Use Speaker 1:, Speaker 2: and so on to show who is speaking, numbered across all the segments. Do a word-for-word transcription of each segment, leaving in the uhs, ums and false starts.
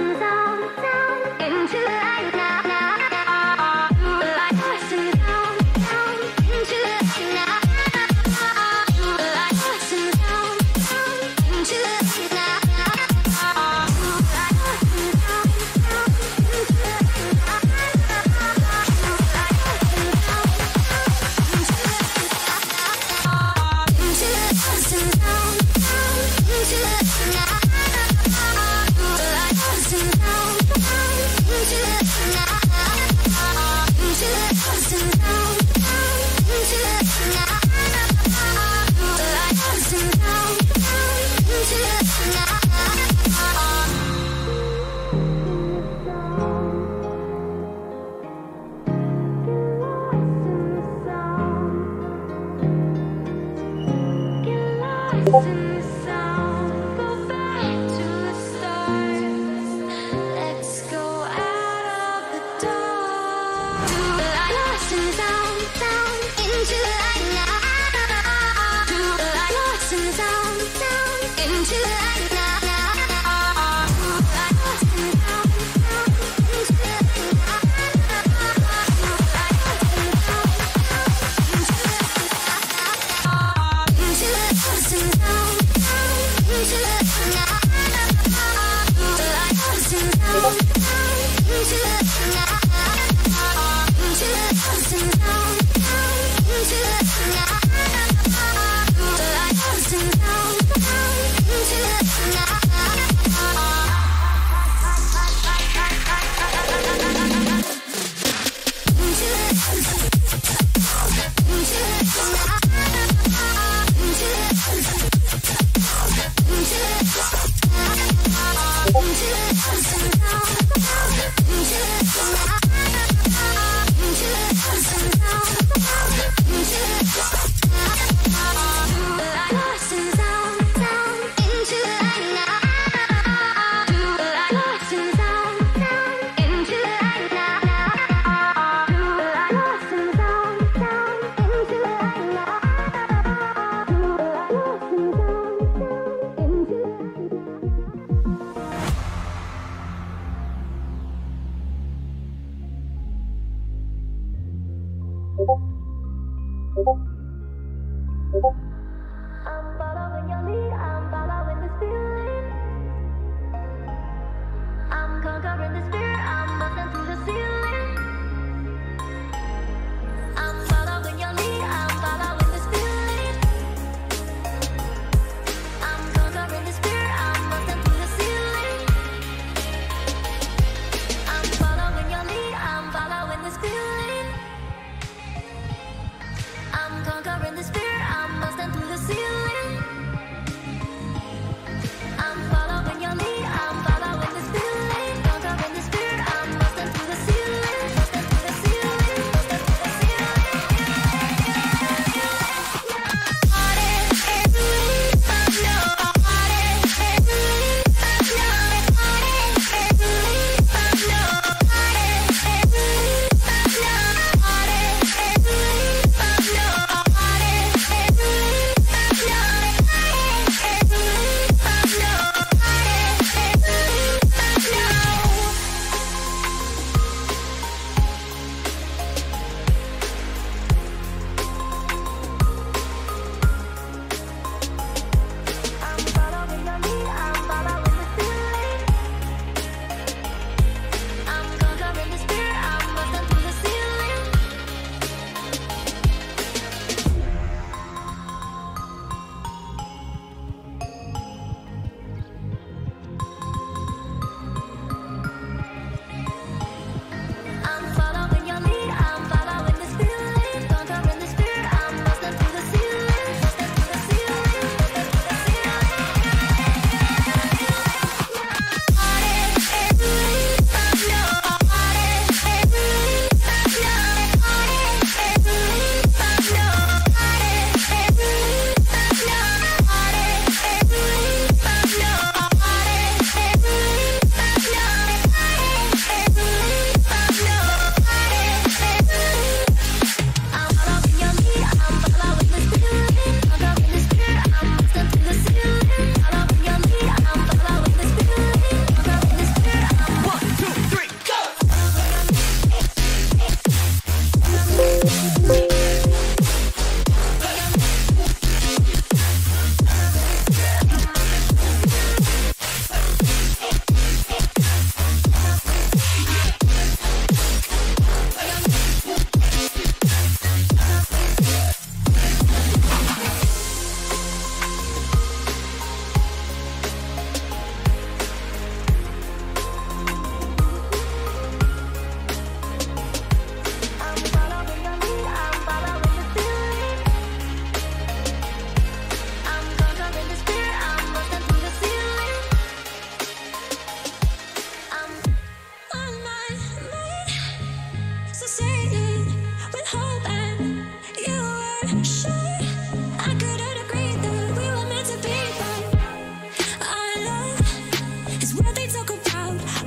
Speaker 1: Following your lead, I'm following this feeling. Conquering this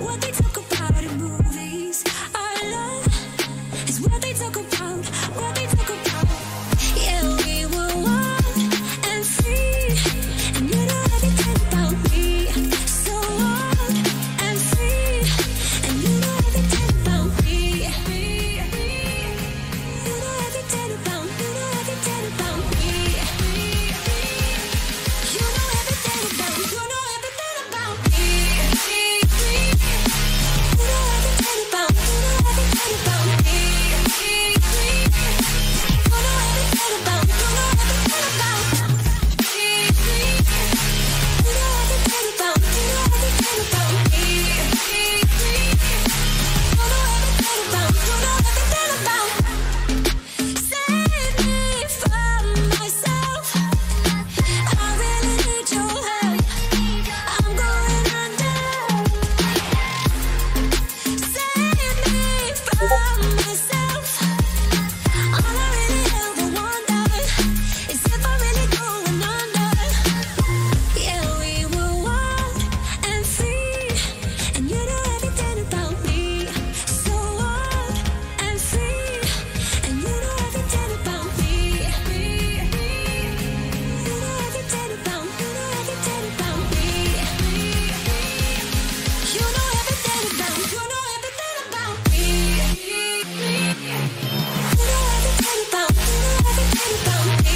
Speaker 1: what they talk about in movies. Our love is what they talk about, what they talk about. Yeah, we were wild and free, and you know everything about me. So wild and free, and you know everything about me. You know everything about, you know everything about me. You know everything about, you know everything about me. You know everything about, you know everything about me. You know everything about, you know everything about me. You know everything about, you know everything about me. You know everything about, you know everything about. Save me from myself. I really need your help. I'm going under. Save me from myself. All I really ever wonder is if I'm really going under. Yeah, we were wild and free, and you know everything about me. So wild and free, and you know everything about me. You know everything about, you know everything about me. You know everything about, you know everything about me. You know everything about, you know everything about me.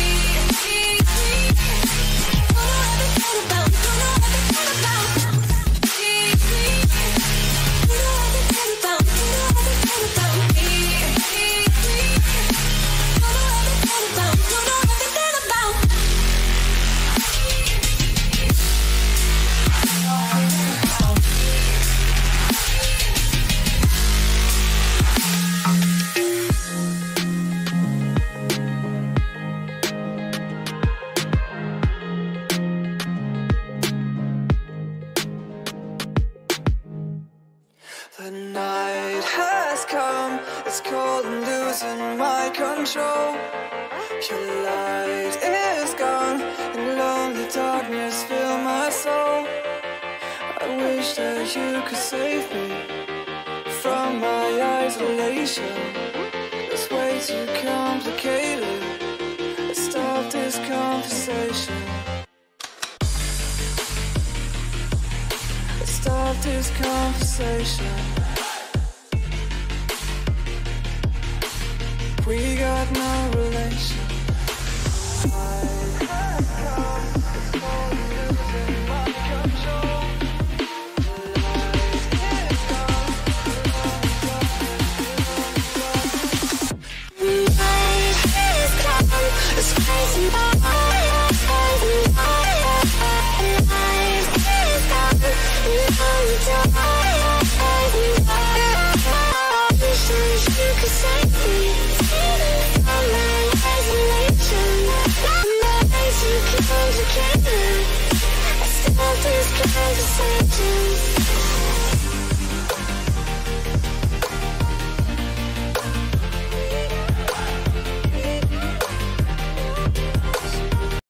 Speaker 1: You know everything about, you know everything about. You know everything about, you know everything about me. You know everything about, you know everything about.
Speaker 2: The night has come, it's cold and losing my control. Your light is gone, and lonely darkness fill my soul. I wish that you could save me from my isolation. It's way too complicated. Let's stop this conversation. Let's stop this conversation. We got no relation. I have come, it's cold and losing my control. The light is gone, the night is gone. It's crazy, but I am crazy. The night is gone, and I am crazy. I wish that you could save me from my isolation. My ways too complicated. I stop these conversations.